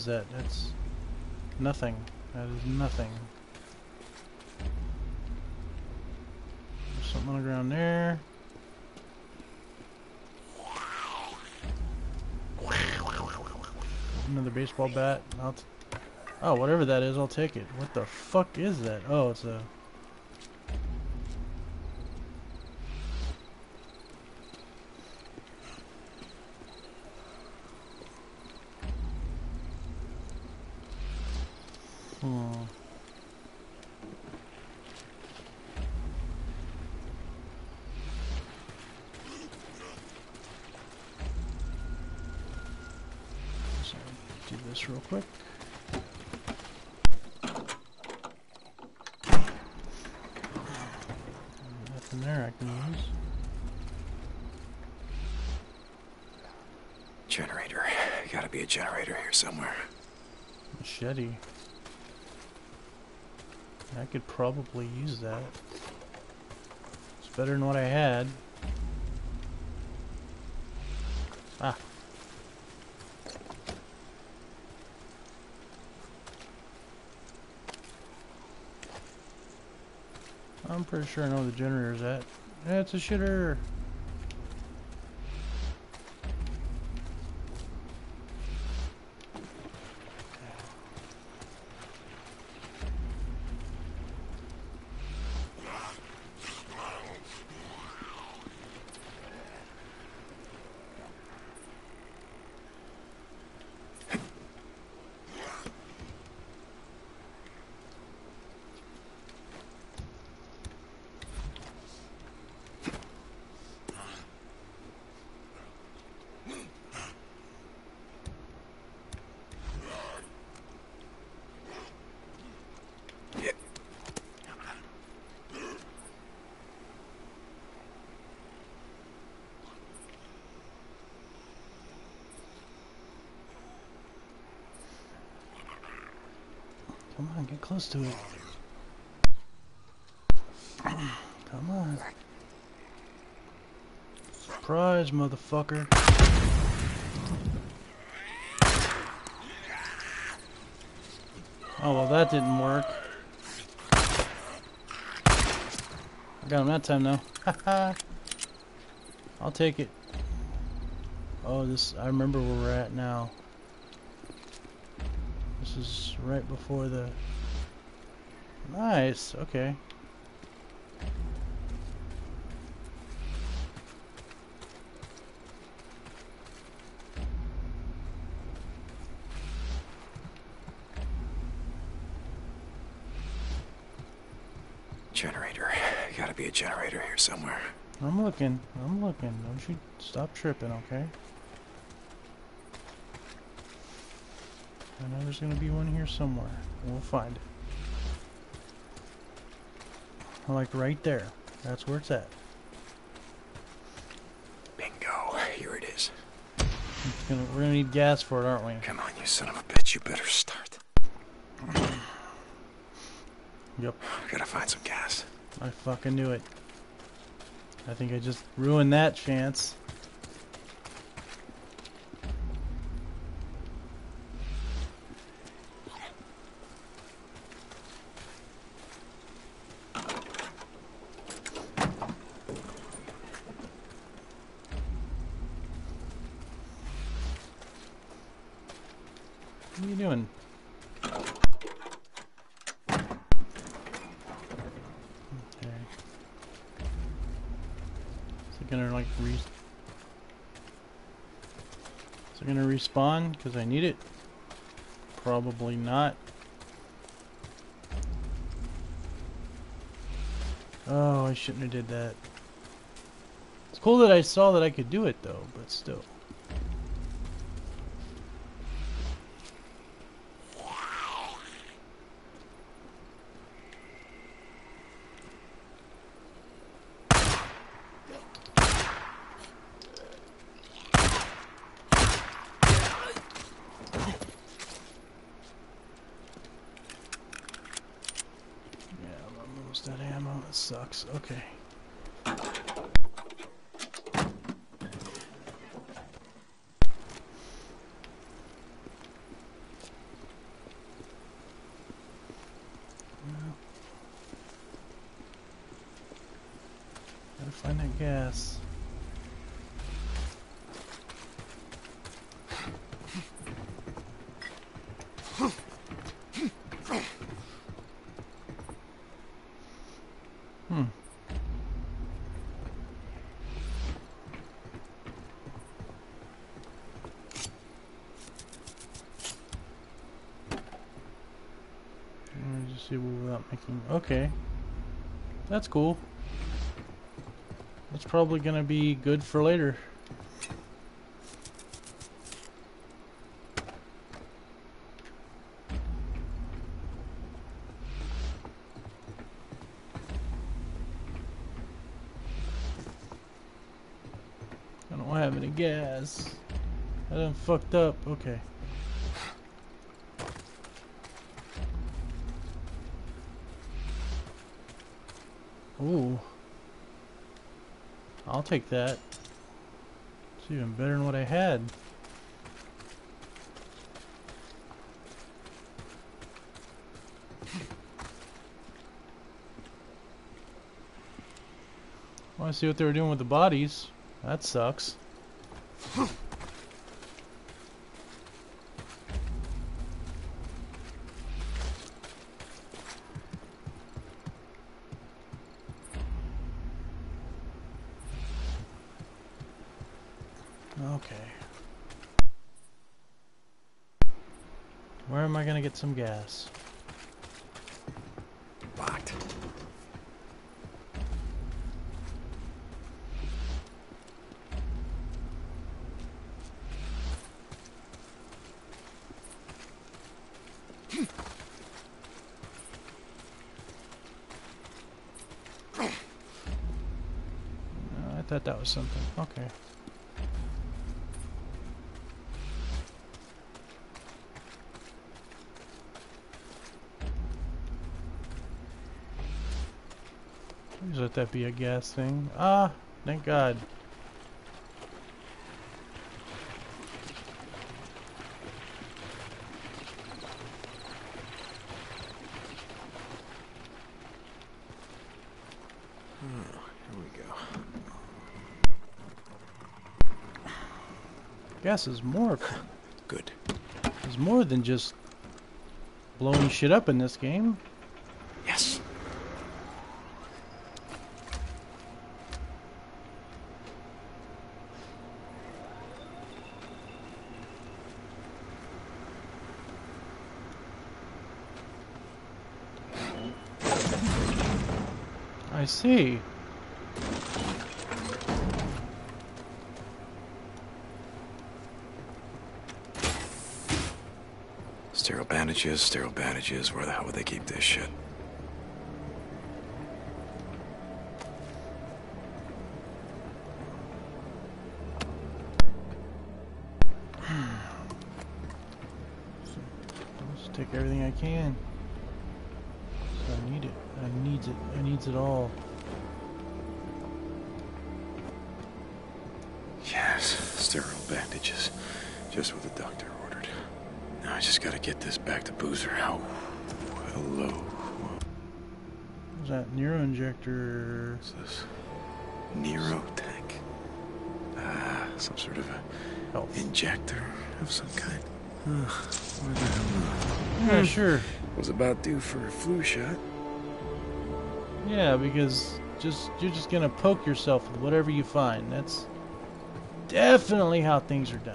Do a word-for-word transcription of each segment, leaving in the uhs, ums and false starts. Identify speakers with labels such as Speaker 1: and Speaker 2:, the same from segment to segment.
Speaker 1: is that? That's nothing. That is nothing. There's something on the ground there. Another baseball bat. I'll t oh, whatever that is, I'll take it. What the fuck is that? Oh, it's a... Hmm. So, do this real quick. Nothing there I can use.
Speaker 2: Generator. Gotta be a generator here somewhere.
Speaker 1: Machete. I could probably use that. It's better than what I had. Ah. I'm pretty sure I know where the generator's at. Yeah, it's a shitter. Come on, get close to it. Come on. Surprise, motherfucker. Oh, well, that didn't work. I got him that time, though. Haha. I'll take it. Oh, this, I remember where we're at now. This is right before the... Nice, okay.
Speaker 2: Generator. Gotta be a generator here somewhere.
Speaker 1: I'm looking, I'm looking. Don't you stop tripping, okay? I know there's gonna be one here somewhere. We'll find it. Like right there. That's where it's at.
Speaker 2: Bingo. Here it is.
Speaker 1: It's gonna, we're gonna need gas for it, aren't we?
Speaker 2: Come on, you son of a bitch. You better start.
Speaker 1: Yep.
Speaker 2: Gotta find some gas.
Speaker 1: I fucking knew it. I think I just ruined that chance. What are you doing? Okay. Is it gonna like re... Is it gonna respawn? Because I need it? Probably not. Oh, I shouldn't have did that. It's cool that I saw that I could do it though, but still. That ammo, that sucks. Okay. Gotta find that gas. Hmm. Let me just see without making. Okay. That's cool. That's probably gonna be good for later. I don't have any gas. I done fucked up. Okay. Ooh. I'll take that. It's even better than what I had. I want to see what they were doing with the bodies. That sucks. Okay. Where am I gonna get some gas?
Speaker 2: Locked.
Speaker 1: No, I thought that was something. Okay. Please let that be a gas thing. Ah, thank God.
Speaker 2: Oh, here we go.
Speaker 1: Gas is more.
Speaker 2: Good.
Speaker 1: Is more than just blowing shit up in this game.
Speaker 2: Yes.
Speaker 1: I see.
Speaker 2: Sterile bandages, sterile bandages. Where the hell would they keep this shit?
Speaker 1: Let's take everything I can. So I need it. I needs it. I needs it all.
Speaker 2: Yes, sterile bandages. Just what the doctor ordered. Now I just gotta get this back to Boozer. Oh, hello.
Speaker 1: What's that neuro injector?
Speaker 2: What's this? Neurotech. Ah, some sort of a
Speaker 1: Health.
Speaker 2: injector of some kind. Ugh, where the hell?
Speaker 1: Yeah,
Speaker 2: Hmm.
Speaker 1: sure.
Speaker 2: Was about due for a flu shot.
Speaker 1: Yeah, because just you're just gonna poke yourself with whatever you find. That's definitely how things are done.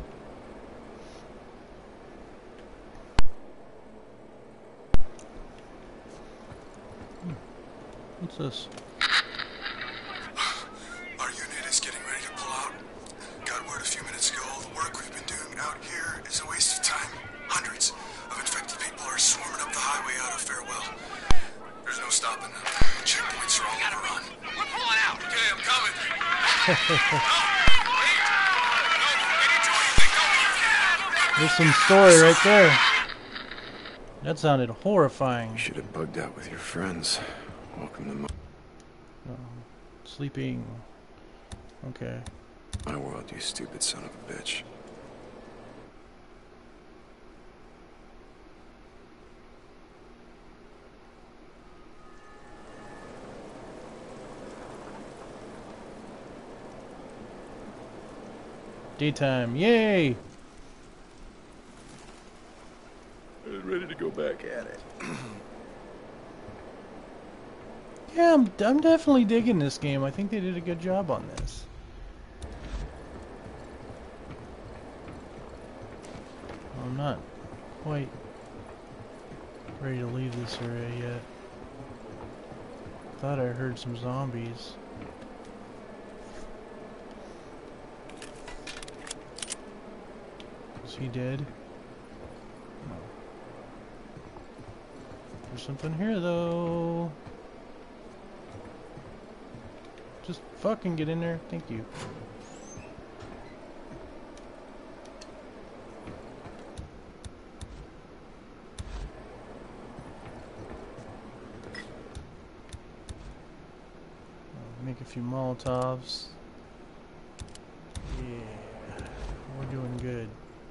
Speaker 1: Hmm. What's this?
Speaker 3: Our unit is getting ready to pull out. Got word a few minutes ago all the work we've been doing out here is a waste of time. Hundreds of infected people are swarming up the highway out of Farewell. There's no stopping them. The checkpoints are all overrun. We're pulling out. Okay, I'm coming. No! Wait! No! I didn't do anything! No!
Speaker 1: There's some story right there. That sounded horrifying.
Speaker 2: You should have bugged out with your friends. Welcome to my,
Speaker 1: Oh, sleeping. Okay.
Speaker 2: my world, you stupid son of a bitch.
Speaker 1: Daytime. Yay!
Speaker 2: I'm ready to go back at it.
Speaker 1: Yeah, I'm, I'm definitely digging this game. I think they did a good job on this. I'm not quite ready to leave this area yet. Thought I heard some zombies. Is he dead? No. There's something here though. Just fucking get in there. Thank you. Make a few Molotovs. Yeah, we're doing good.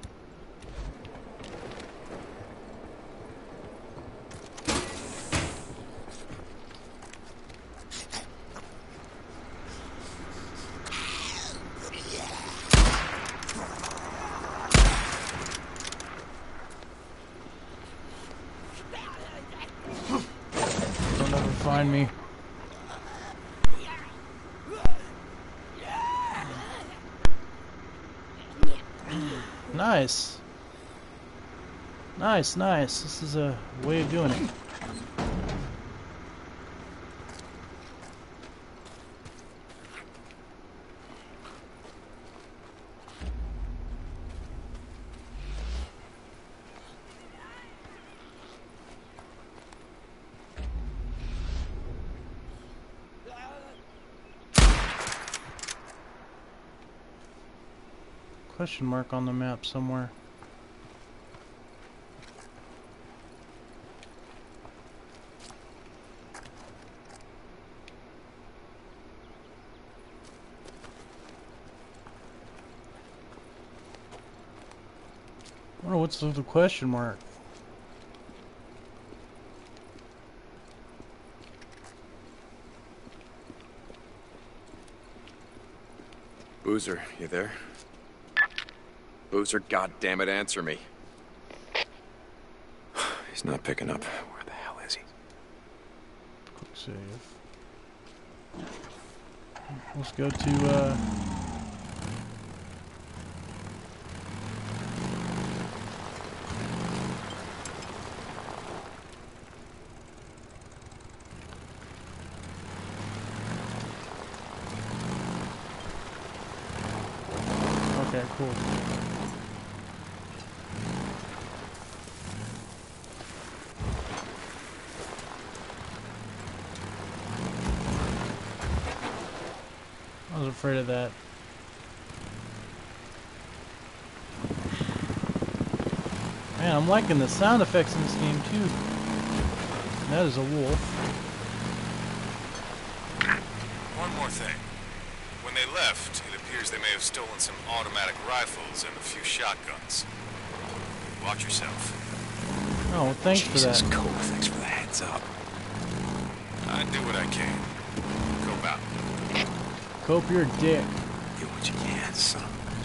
Speaker 1: Don't ever find me. Nice. Nice, nice. This is a way of doing it. Question mark on the map somewhere. I wonder what's the question mark.
Speaker 2: Boozer, you there? Boozer, goddammit, answer me. He's not picking up. Where the hell is he?
Speaker 1: Quick save. Let's go to, uh... okay, cool. I was afraid of that. Man, I'm liking the sound effects in this game too. That is a wolf.
Speaker 4: One more thing. When they left, it appears they may have stolen some automatic rifles and a few shotguns. Watch yourself.
Speaker 1: Oh, well, thanks
Speaker 2: Jesus,
Speaker 1: for that.
Speaker 2: Cope, thanks for the heads up.
Speaker 4: I do what I can. Cope out.
Speaker 1: Cope, you're a dick.
Speaker 2: Do what you can, son.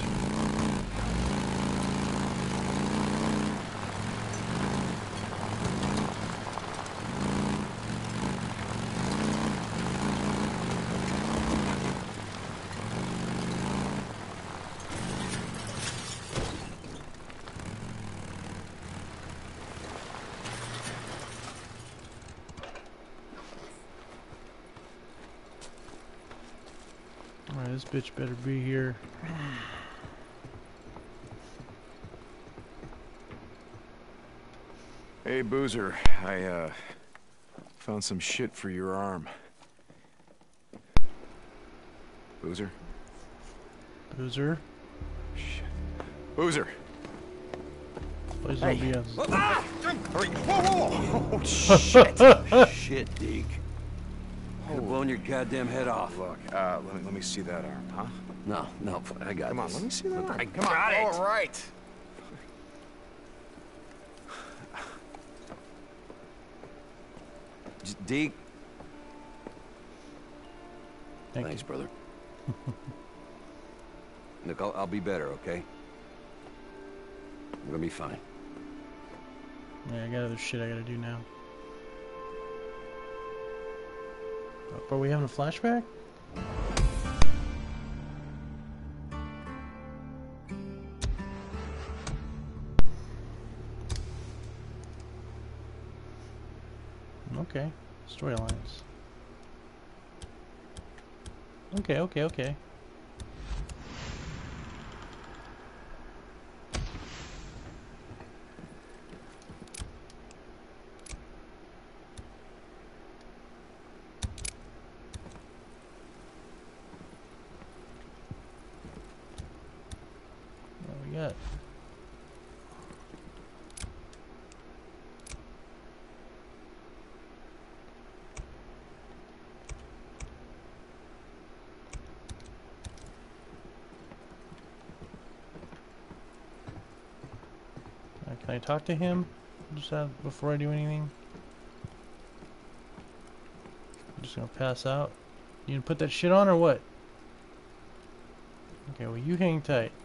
Speaker 1: Alright, this bitch better be here.
Speaker 2: Hey, Boozer, I, uh, found some shit for your arm. Boozer?
Speaker 1: Boozer.
Speaker 2: Shit. Boozer!
Speaker 1: Please
Speaker 2: Hey.
Speaker 1: don't be a...
Speaker 2: Ah! Whoa, whoa, whoa! Oh, shit!
Speaker 5: Shit, Deke. Could have blown your goddamn head off.
Speaker 2: Look, uh, let me, let me see that arm, huh?
Speaker 5: No, no, I got
Speaker 2: Come on,
Speaker 5: this.
Speaker 2: let me see that
Speaker 5: Look,
Speaker 2: arm.
Speaker 5: I
Speaker 2: Come on,
Speaker 5: got it.
Speaker 2: all right.
Speaker 5: Just Deke.
Speaker 1: Thank
Speaker 5: Thanks,
Speaker 1: you.
Speaker 5: brother. Look, I'll, I'll be better, okay? I'm gonna be fine.
Speaker 1: Yeah, I got other shit I gotta do now. Oh, are we having a flashback? Okay, storylines. Okay, okay, okay. What we got? Uh, can I talk to him? Just have, before I do anything? I'm just gonna pass out. You gonna put that shit on or what? Okay, well you hang tight.